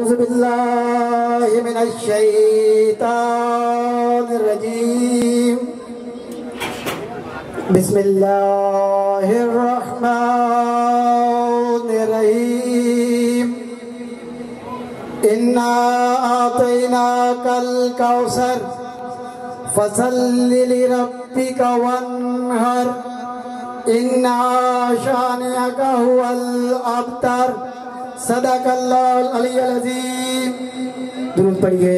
أعوذ بالله من الشيطان الرجيم بسم الله الرحمن الرحيم إنا أعطيناك الكوثر فصل لربك وانحر إن شانئك هو الأبتر صدق اللہ العلی العظیم. درود پڑھیے.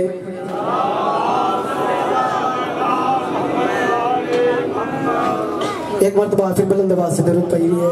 ایک مرتبہ پھر بلند آواز سے درود پڑھیے.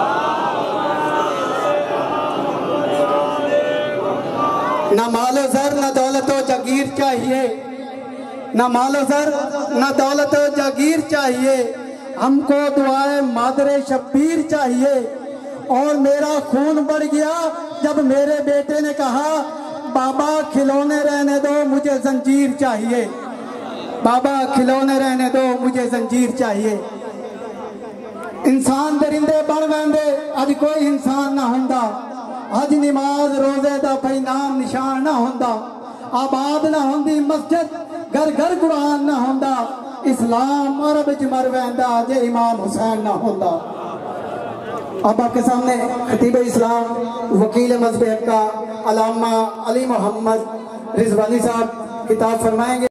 نہ مال و زر نہ دولت و جاگیر چاہیے، نہ مال و زر نہ دولت و جاگیر چاہیے، ہم کو دعائے مادر شبیر چاہیے. اور میرا خون بڑھ گیا جب میرے بیٹے نے کہا بابا کھلونے رہنے دو مجھے زنجیر چاہیے، بابا کھلونے رہنے دو مجھے زنجیر چاہیے. انسان درندے بن ویندے اج کوئی انسان نہ ہوندا، اج نماز روزے دا پئی نام نشان نہ ہوندا، آباد نہ ہوندی مسجد گھر گھر قرآن نہ ہوندا، اسلام عرب وچ مر ویندا جے امام حسین نہ ہوندا. اب آپ کے سامنے خطیب اسلام وکیل مذہب حق کا علامہ علی محمد رضوانی صاحب خطاب فرمائیں گے.